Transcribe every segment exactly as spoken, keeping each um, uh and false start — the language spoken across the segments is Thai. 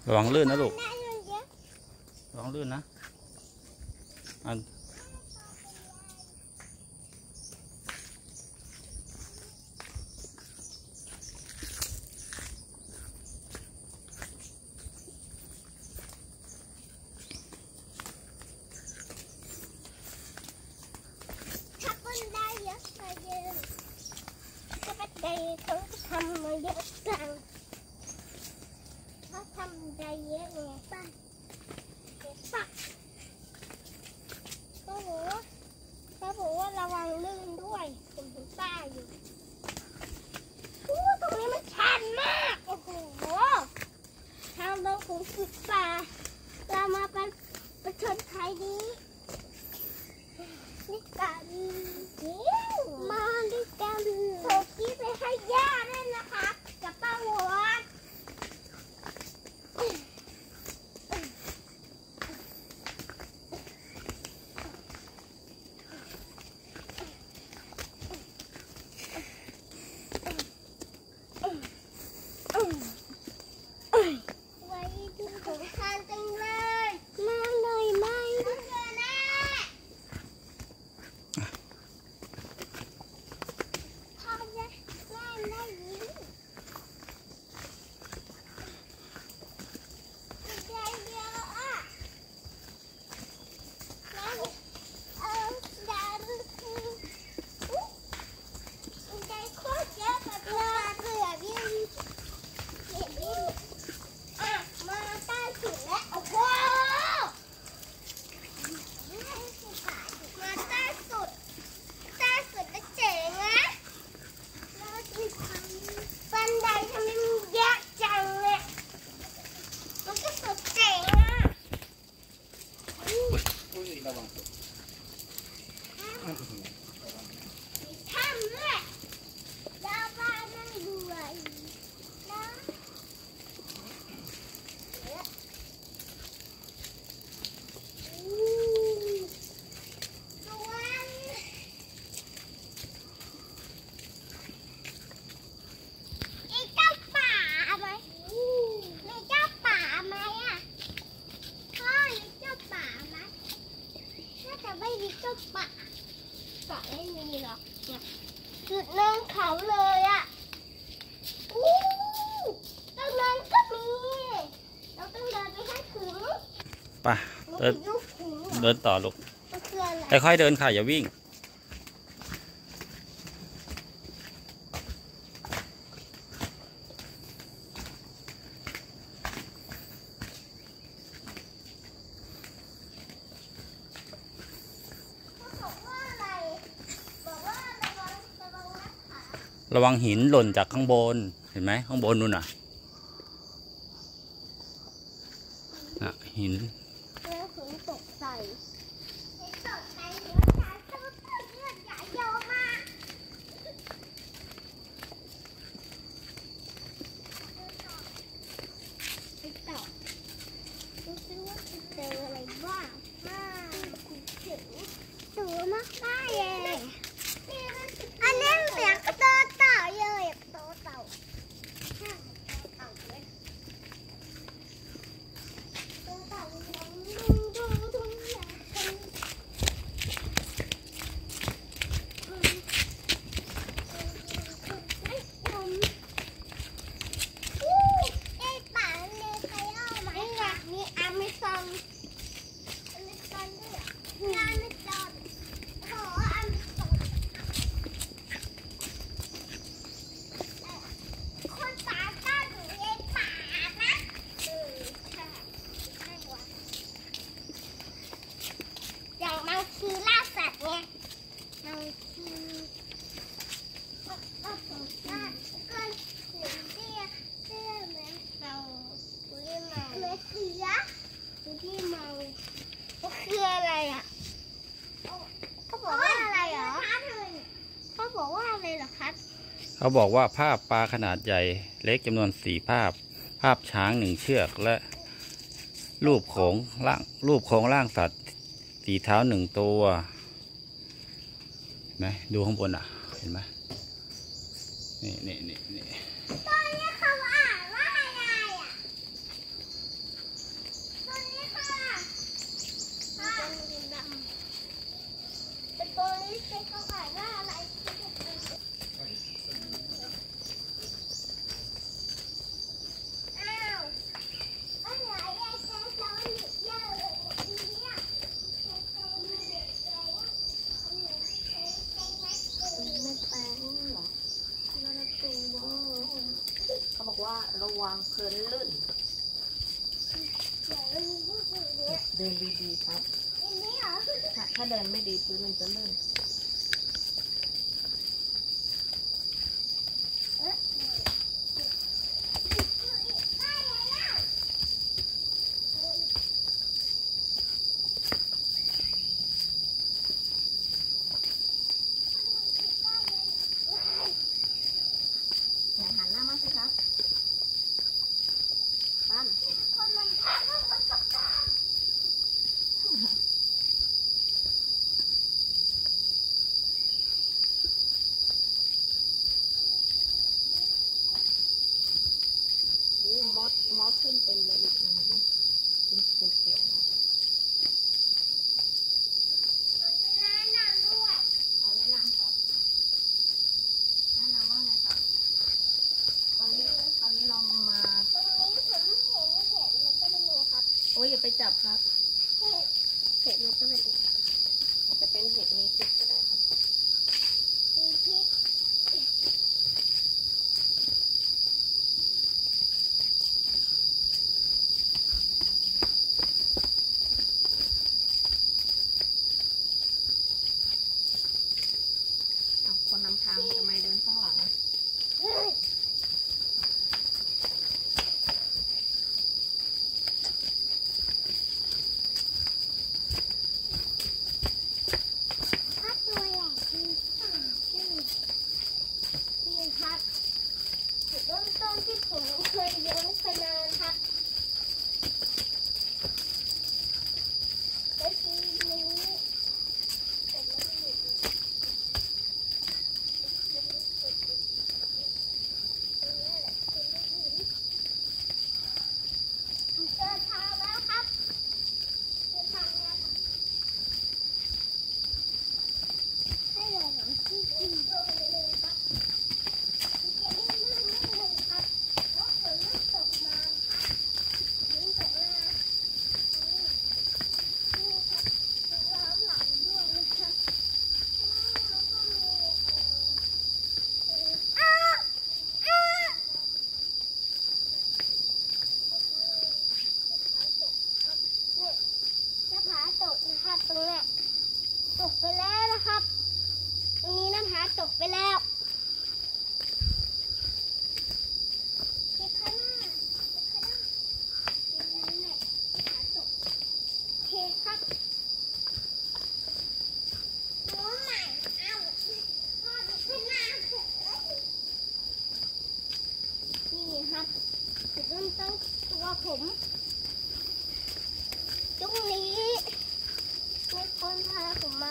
ระวังลื่นนะลูกระวังลื่นนะอันเขาทำมาเยอะจังเขาทำได้เยอะเลยป่ะป่ะเขาบอกว่าเขาบอกว่าระวังลื่นด้วยผมถึงป้าอยู่โอ้ตรงนี้มันชันมากโอ้โหทางลงของสุดป่าเรามาเป็นประชนไทยนี้นี่กันมาด้วยกันโทรกี้ไปให้ย่าด้วยนะคะกับป้าหัวไว้ดูของทานจังเลยมาเลยไหมป่าป่าไม่มีหรอกเนี่ยจุดเนินเขาเลยอ่ะอู้ตรงนั้นก็มีเราต้องเดินไปให้ถึงป่ะเดินเดินต่อลูกค่อยๆเดินค่ะอย่าวิ่งระวังหินหล่นจากข้างบนเห็นไหมข้างบนนู่นน่ะน่ะหินแล้วหินตกใส่หินตกใส่เลือดใหญ่เลือดใหญ่เยอะมากไปต่อดูซิว่าจะเจออะไรบ้างมาคุณเจ๋งตัวมากได้เลยอันนี้เหมือนกระโดดเต่าเลยกระโดดเต่าเต่าเลยเต่าดูดูดูไอ้ป่าเนี่ยใครเอาไหมอ่ะมีอเมซอนอเมซอนด้วยงานไม่จอดโอ้อเมซอนคนป่าก็อยู่ในป่านะเออใช่ใช่วะอย่างบางทีล่าสัตว์เนี่ยบางทีก็สงสารก็เสียเสื้อเสื้อเหมือนเราตัวที่เมาเหมือนเสือตัวที่เมาก็คืออะไรอ่ะเขาบอกว่าอะไรเหรอเขาบอกว่าอะไรเหรอครับเขาบอกว่าภาพปลาขนาดใหญ่เล็กจำนวนสี่ภาพภาพช้างหนึ่งเชือกและรูปโขงล่างรูปโครงร่างสัตว์สี่เท้าหนึ่งตัวเห็นไหมดูข้างบนอ่ะเห็นไหมนี่นี่นี่นี่ตอนนี้เขาอ่านว่าอะไรอ่ะจะเขาอ่านว่าอะไรอ้าวอะไรอะแค่ตอนเยอะเลยเนี่ยแค่ตอนเด็กเลยไม่แปลงหรอมันเป็นว่าเขาบอกว่าระวังพื้นลื่นเดินดีๆครับถ้าเดินไม่ดีพื้นมันจะลื่นไหนหันหน้ามาสิครับปั้นคนมันมันกับตามอสมอสขึ้นเต็มเลยลูกนะเป็นเขียวๆนะแนะนำด้วยเอาแนะนำครับแนะนำว่าไงครับตอนนี้ตอนนี้เรามาตรงนี้ผมเห็นเห็ดมันก็ไม่รู้ครับโอ้ยอย่าไปจับครับเห็ดเห็ดมันก็เป็นอาจจะเป็นเห็ดมีพิษก็ได้ครับมีพิษคนนำทางทำไมเดินข้างหลังพัดตัวใหญ่ที่นี่ครับจุดเริ่มต้นที่ผมเคยเดินไปนานครับแต่ทีนี้เจอทางแล้วครับเจอทางแล้วครับให้เลยหนังที่กินตรงเลยครับจะไม่ลื่นไม่เลยครับเพราะฝนมันตกมาฝนตกมานี่ครับล้อมหลังด้วยนะครับแล้วก็มีอ้าวอ้าวจะผาตกนะครับตรงนี้ตกไปแล้วนะครับตรงนี้นะคะตกไปแล้วเก็บข้างหน้าเก็บข้างหน้านี่แหละผาตกโอเคครับหัวใหม่เอ้าพ่อเก็บข้างหน้านี่ครับจุดเริ่มต้นตัวผมตรงนี้มีคนพาผมมา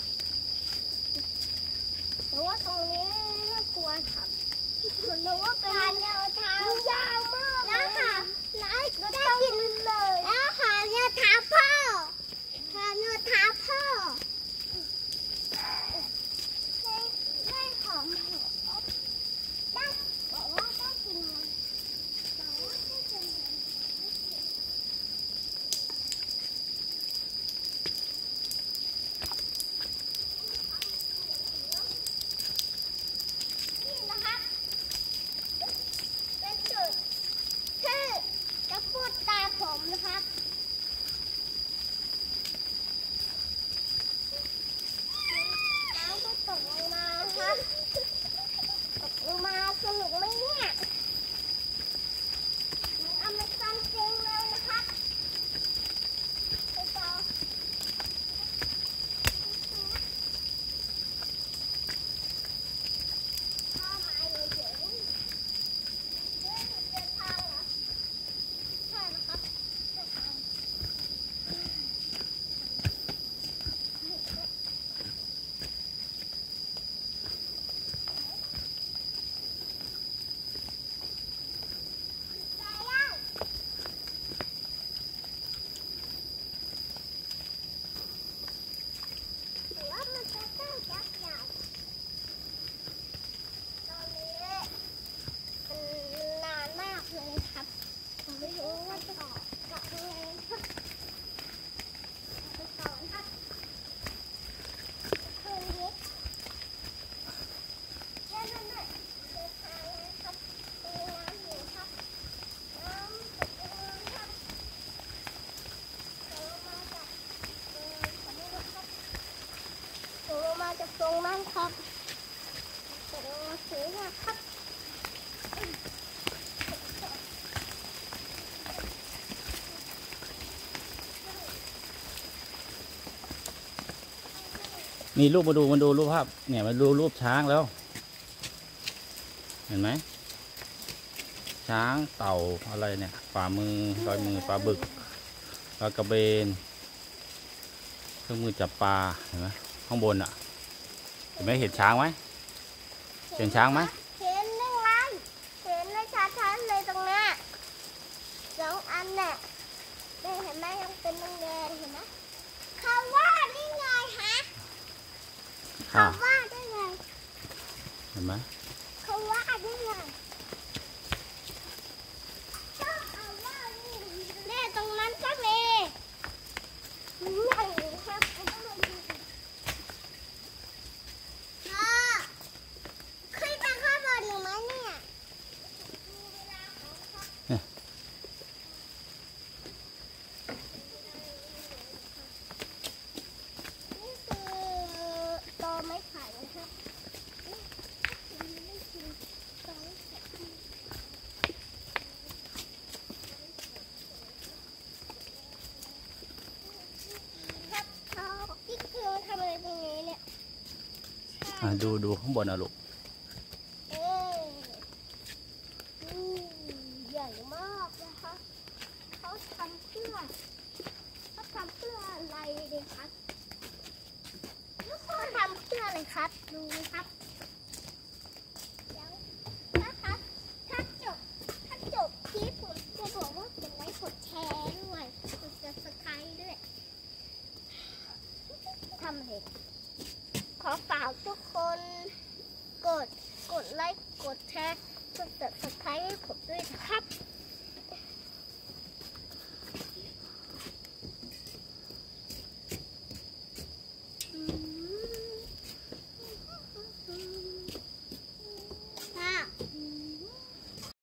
แต่ว่าตรงนี้น่ากลัวครับผมรู้ว่าเป็นทางยาวทางยาวมากแล้วค่ะแล้วได้กินเลยแล้วค่ะเนี่ยท้าพ่อค่ะเนี่ยท้าพ่อได้ได้ของได้บอกว่าได้กินบอกว่าได้กินเป็นจุดที่จะพูดตาผมนะครับจะตรงนั่งครับจะลงมาซื้อนะครับนี่รูปมาดูมาดูรูปภาพเนี่ยมาดูรูปช้างแล้ว เห็นไหมช้างเต่าอะไรเนี่ยฝ่ามือรอยมือปลาบึกปลากระเบนเครื่องมือจับปลาเห็นไหมข้างบนอ่ะเห็นไหมเห็นช้างไหมเห็นช้างไหมเห็นได้ไงเห็นเลยชัดๆเลยตรงนี้สองอันเนี่ยเห็นไหมยังเป็นแดงเห็นไหมเขาว่าได้ไงฮะเขาว่าได้ไงเห็นไหมเขาว่าได้ไงเนี่ยตรงนั้นก็มีใหญ่ครับพ่อขึ้นไปข้างบนหรือไหมเนี่ยนี่คือตอไม้ไผ่นะครับดูดูข้างบนนะลูกเออใหญ่มากนะคะเขาทำเพื่อเขาทำเพื่ออะไรเลยครับเขาทำเพื่ออะไรครับดูครับเดี๋ยวนะครับถ้าจบถ้าจบคลิปผมจะบอกว่ากดไลค์กดแชร์ด้วยกด ซับสไครบ์ ด้วยทำเลยขอฝากทุกคนกด กดไลค์ กดแชร์ กด ซับสไครบ์ ให้ผมด้วยนะครับ